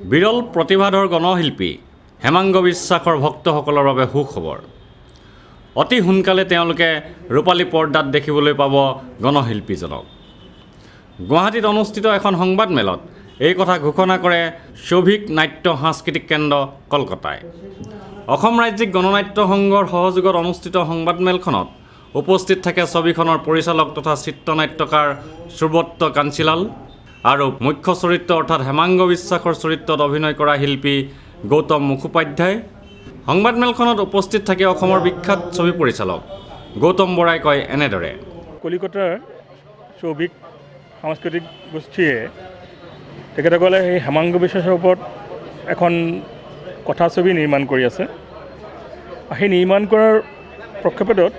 বিৰল প্ৰতিভাধৰ গণশিল্পী হেমাংগ বিশ্বাসৰ ভক্তসকলৰ বাবে সুখবৰ। অতি সোনকালে তেওঁলোকে ৰূপালী পৰ্দাত দেখিবলৈ পাব গণশিল্পীজনক। গুৱাহাটীত অনুষ্ঠিত এখন সংবাদমেলত এই কথা ঘোষণা কৰে শৌভিক নাট্য সাংস্কৃতিক কেন্দ্ৰ কলকাতাই। অসম ৰাজ্যিক গণনাট্য সংঘৰ সহযোগত অনুষ্ঠিত সংবাদমেলখনত উপস্থিত থাকে ছবিখনৰ পৰিচালক তথা চিত্ৰনাট্যকাৰ সুব্ৰত কাঞ্চিলাল আৰু মুখ্য চৰিত্ৰ অৰ্থাৎ হেমাংগ বিশ্বাসৰ চৰিত্ৰত অভিনয় কৰা শিল্পী গৌতম মুখোপাধ্যায়। সংবাদমেলখনত উপস্থিত থাকে অসমৰ বিখ্যাত ছবি পৰিচালক গৌতম বৰাই কয় এনেদৰে। কলিকতাৰ শৌভিক সাংস্কৃতিক গোষ্ঠীয়ে তেখেতসকলে সেই হেমাংগ বিশ্বাসৰ ওপৰত এখন কথাছবি নিৰ্মাণ কৰি আছে। সেই নিৰ্মাণ কৰাৰ প্ৰেক্ষাপটত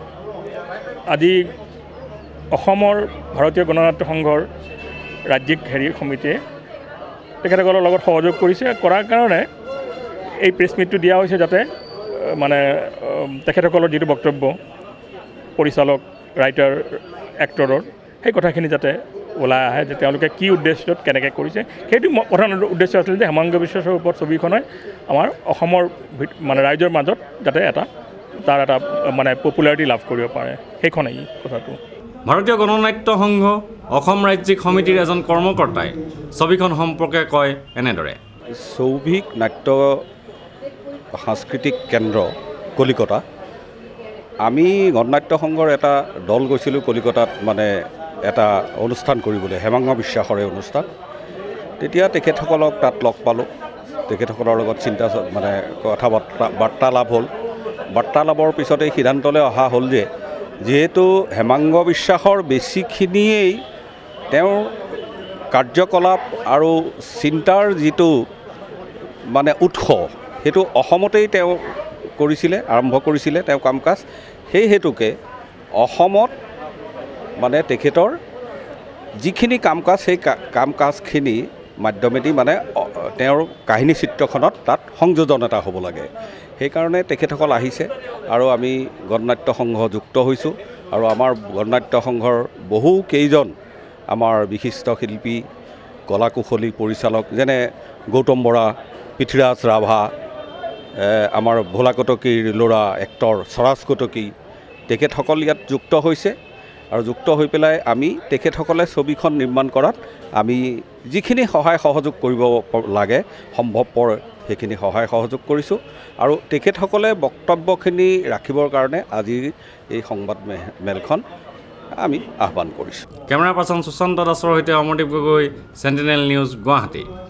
আজি অসমৰ ভাৰতীয় গণনাট্য সংঘৰ ৰাজ্যিক সমিতিয়ে তেখেতসকলৰ লগত সহযোগ কৰাৰ কাৰণে এই প্ৰেছ মিটটো দিয়া হৈছে, যাতে মানে তেখেতসকলৰ যিটো বক্তব্য পৰিচালক ৰাইটাৰ এক্টৰৰ সেই কথাখিনি যাতে ওলাই আহে, যে তেওঁলোকে কি উদ্দেশ্যত কেনেকৈ কৰিছে। সেইটো প্ৰধান উদ্দেশ্য আছিল যে হেমাংগ বিশ্বাসৰ ওপৰত ছবিখনে আমাৰ অসমৰ মানে ৰাইজৰ মাজত যাতে তাৰ এটা মানে পপুলাৰিটি লাভ কৰিব পাৰে, সেইখনেই কথাটো। ভাৰতীয় গণনাট্য সংঘ অসম ৰাজ্যিক সমিতিৰ এজন কৰ্মকৰ্তাই ছবিখন সম্পৰ্কে কয় এনেদৰে। শৌভিক নাট্য সাংস্কৃতিক কেন্দ্ৰ কলিকতা, আমি গণনাট্য সংঘৰ এটা দল গৈছিলোঁ কলিকতাত, মানে এটা অনুষ্ঠান কৰিবলৈ, হেমাংগ বিশ্বাসৰে অনুষ্ঠান। তেতিয়া তেখেতসকলক তাত লগ পালোঁ, তেখেতসকলৰ লগত মানে কথা বাৰ্তালাপ হ'ল। বাৰ্তালাপৰ পিছতেই সিদ্ধান্তলৈ অহা হ'ল যে যিহেতু হেমাংগ বিশ্বাসৰ বেছিখিনিয়েই তেওঁৰ কাৰ্যকলাপ আৰু চিন্তাৰ যিটো মানে উৎস, সেইটো অসমতেই তেওঁ আৰম্ভ কৰিছিলে তেওঁ কাম কাজ। সেই হেতুকে অসমত মানে তেখেতৰ যিখিনি কাম কাজ, সেই কাম কাজখিনি মাধ্যমেদি মানে তেওঁৰ কাহিনী চিত্ৰখনত তাত সংযোজন এটা হ'ব লাগে। সেইকাৰণে তেখেতসকল আহিছে আৰু আমি গণনাট্য সংঘ যুক্ত হৈছোঁ। আৰু আমাৰ গণনাট্য সংঘৰ বহু কেইজন আমাৰ বিশিষ্ট শিল্পী, কলা কুশলী পৰিচালক, যেনে গৌতম বৰা, পৃথ্বীৰাজ ৰাভা, আমাৰ ভোলা কটকীৰ ল'ৰা এক্টৰ স্বৰাজ কটকী, তেখেতসকল ইয়াত যুক্ত হৈছে। আৰু যুক্ত হৈ পেলাই আমি তেখেতসকলে ছবিখন নিৰ্মাণ কৰাত আমি যিখিনি সহায় সহযোগ কৰিব লাগে সম্ভৱপৰ সেইখিনি সহায় সহযোগ কৰিছোঁ। আৰু তেখেতসকলে বক্তব্যখিনি ৰাখিবৰ কাৰণে আজিৰ এই সংবাদ মেলখন আমি আহ্বান কৰিছোঁ। কেমেৰা পাৰ্চন সুশান্ত দাসৰ সৈতে অমৰদীপ গগৈ, চেণ্টিনেল নিউজ, গুৱাহাটী।